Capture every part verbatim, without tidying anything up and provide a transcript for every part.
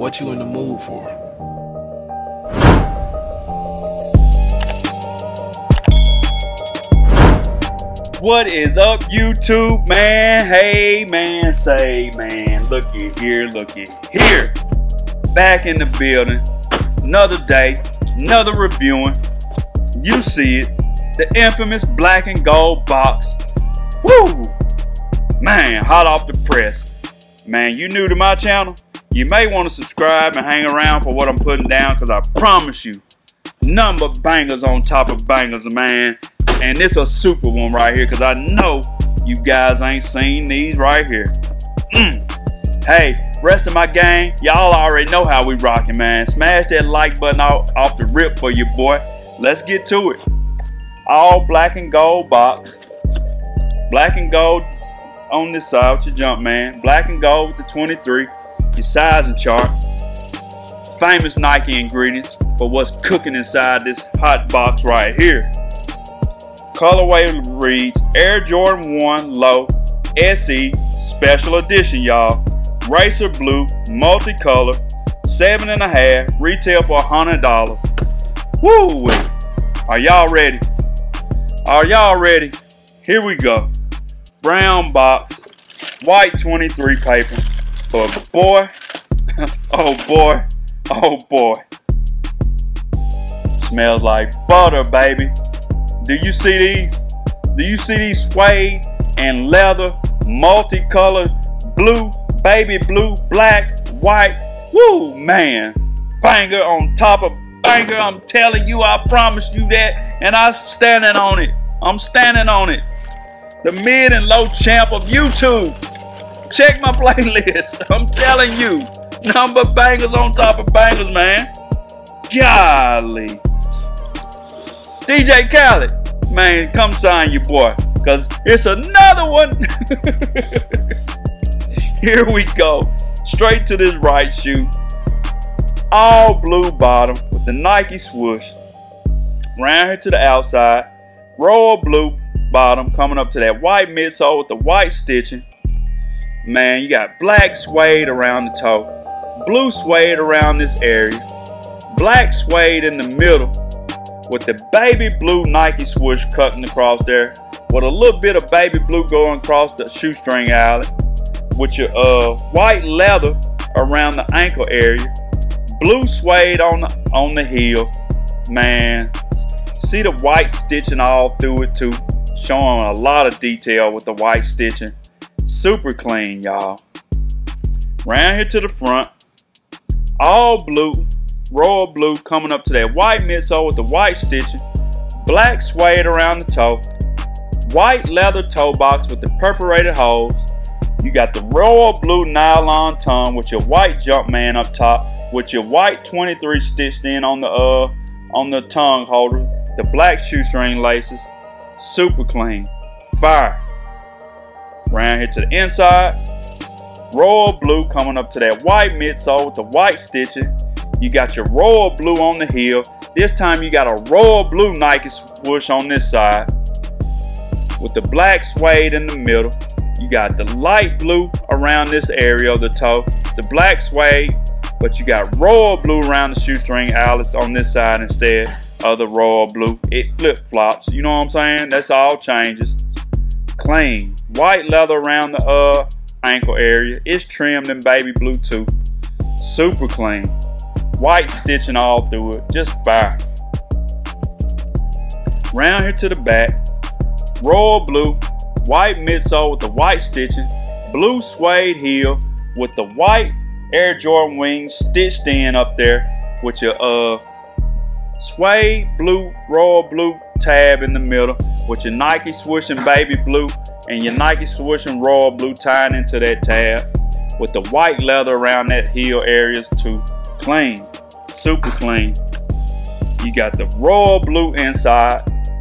What you in the mood for? What is up, YouTube, man? Hey, man, say, man, looky here, looky here. Back in the building. Another day, another reviewing. You see it. The infamous black and gold box. Woo! Man, hot off the press. Man, you new to my channel? You may want to subscribe and hang around for what I'm putting down, because I promise you, nothing but bangers on top of bangers, man. And this a super one right here, because I know you guys ain't seen these right here. Mm. Hey, rest of my gang, y'all already know how we rocking, man. Smash that like button off, off the rip for your boy. Let's get to it. All black and gold box. Black and gold on this side with your jump, man. Black and gold with the twenty-three. Your sizing chart. Famous Nike ingredients for what's cooking inside this hot box right here. Colorway reads Air Jordan one Low S E Special Edition, y'all. Racer blue, multicolor, seven and a half, retail for a hundred dollars. Woo! Are y'all ready? Are y'all ready? Here we go. Brown box, white twenty-three paper. But boy, oh boy, oh boy. Smells like butter, baby. Do you see these? Do you see these suede and leather, multicolored, blue, baby blue, black, white? Woo, man. Banger on top of banger. I'm telling you, I promise you that. And I'm standing on it. I'm standing on it. The mid and low champ of YouTube. Check my playlist. I'm telling you. Number bangers on top of bangers, man. Golly. D J Khaled, man, come sign your boy, because it's another one. Here we go. Straight to this right shoe. All blue bottom with the Nike swoosh. Round here to the outside. Royal blue bottom coming up to that white midsole with the white stitching. Man, you got black suede around the toe. Blue suede around this area. Black suede in the middle, with the baby blue Nike swoosh cutting across there, with a little bit of baby blue going across the shoestring eyelet, with your uh, white leather around the ankle area, blue suede on the, on the heel. Man, see the white stitching all through it too, showing a lot of detail with the white stitching. Super clean, y'all. Round here to the front, all blue, royal blue coming up to that white midsole with the white stitching, black suede around the toe, white leather toe box with the perforated holes. You got the royal blue nylon tongue with your white Jumpman up top, with your white twenty-three stitched in on the uh on the tongue holder, the black shoestring laces. Super clean, fire. Round here to the inside, royal blue coming up to that white midsole with the white stitching. You got your royal blue on the heel. This time you got a royal blue Nike swoosh on this side with the black suede in the middle. You got the light blue around this area of the toe, the black suede, but you got royal blue around the shoestring eyelets on this side instead of the royal blue. It flip-flops, you know what I'm saying? That's all changes. Clean. White leather around the uh ankle area. It's trimmed in baby blue too. Super clean. White stitching all through it. Just fire. Round here to the back. Royal blue. White midsole with the white stitching. Blue suede heel with the white Air Jordan wings stitched in up there with your uh suede blue, royal blue tab in the middle with your Nike swoosh and baby blue, and your Nike swoosh and royal blue tying into that tab with the white leather around that heel areas too. Clean, super clean. You got the royal blue inside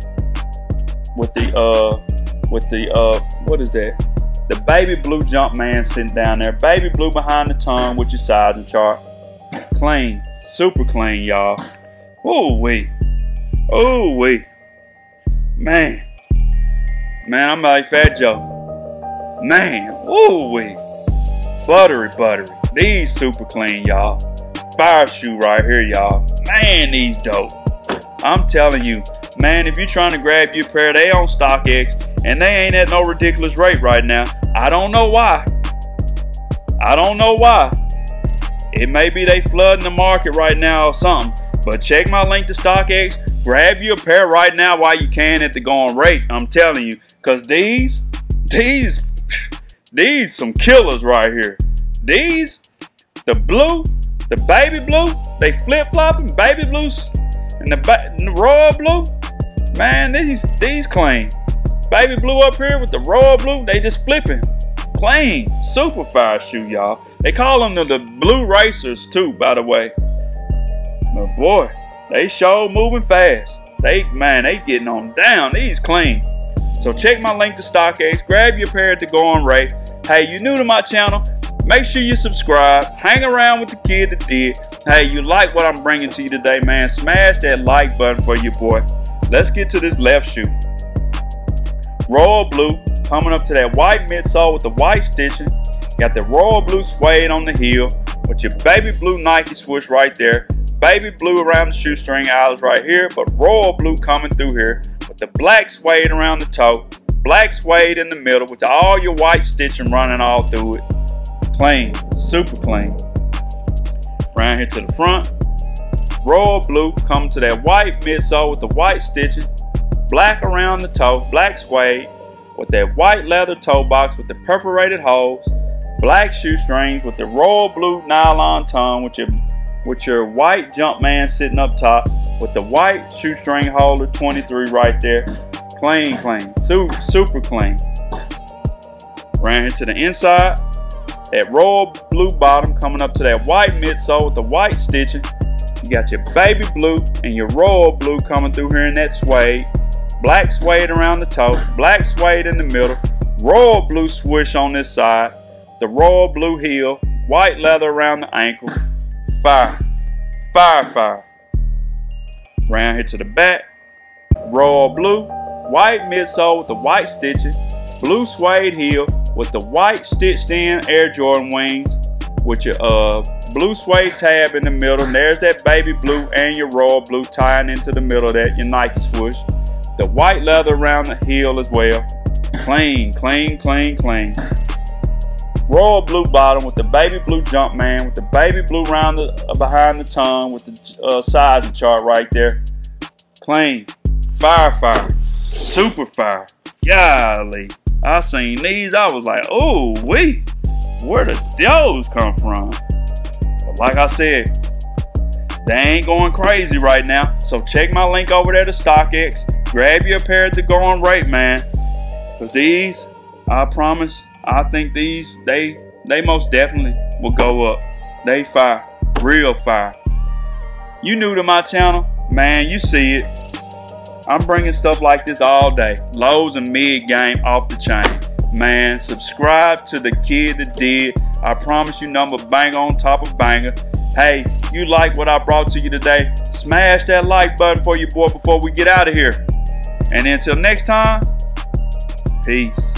with the uh with the uh what is that? The baby blue Jumpman sitting down there. Baby blue behind the tongue with your sizing chart. Clean, super clean, y'all. Ooh wee, ooh wee, man, man, I'm like Fat Joe, man. Ooh wee, buttery, buttery. These super clean, y'all. Fire shoe right here, y'all. Man, these dope. I'm telling you, man, if you're trying to grab your pair, they on StockX, and they ain't at no ridiculous rate right now. I don't know why. I don't know why. It may be they flooding the market right now or something, but check my link to StockX. Grab you a pair right now while you can at the going rate. I'm telling you, because these, these, these some killers right here. These, the blue, the baby blue, they flip-flopping, baby blues, and the, and the royal blue, man, these, these clean. Baby blue up here with the royal blue, they just flipping. Clean, super fire shoe, y'all. They call them the, the blue racers too, by the way. But boy, they sure moving fast. They, man, they getting on down. These clean. So check my link to StockX. Grab your pair at the going rate. Hey, you new to my channel? Make sure you subscribe. Hang around with the kid that did. Hey, you like what I'm bringing to you today, man? Smash that like button for your boy. Let's get to this left shoe. Royal blue, coming up to that white midsole with the white stitching. Got the royal blue suede on the heel with your baby blue Nike swoosh right there. Baby blue around the shoestring eyes right here, but royal blue coming through here with the black suede around the toe. Black suede in the middle with all your white stitching running all through it. Clean, super clean. Around here to the front, royal blue coming to that white midsole with the white stitching, black around the toe, black suede with that white leather toe box with the perforated holes, black shoestrings with the royal blue nylon tongue with your with your white Jumpman sitting up top with the white shoestring holder twenty-three right there. Clean, clean, super, super clean. Around here to the inside. That royal blue bottom coming up to that white midsole with the white stitching. You got your baby blue and your royal blue coming through here in that suede. Black suede around the toe, black suede in the middle, royal blue swoosh on this side, the royal blue heel, white leather around the ankle. Fire, fire, fire. Around here to the back, royal blue, white midsole with the white stitching, blue suede heel with the white stitched in Air Jordan wings with your uh, blue suede tab in the middle. And there's that baby blue and your royal blue tying into the middle of that, your Nike swoosh. The white leather around the heel as well. Clean, clean, clean, clean. Royal blue bottom with the baby blue Jumpman with the baby blue around the, uh, behind the tongue with the uh, sizing chart right there. Clean, fire, fire, super fire. Golly. I seen these, I was like, oh, wee, where did those come from? But like I said, they ain't going crazy right now. So check my link over there to StockX. Grab your pair at the going rate, man. Because these, I promise, I think these, they, they most definitely will go up. They fire, real fire. You new to my channel, man, you see it. I'm bringing stuff like this all day. Lows and mid game off the chain. Man, subscribe to the kid that did. I promise you number banger on top of banger. Hey, you like what I brought to you today? Smash that like button for your boy before we get out of here. And until next time, peace.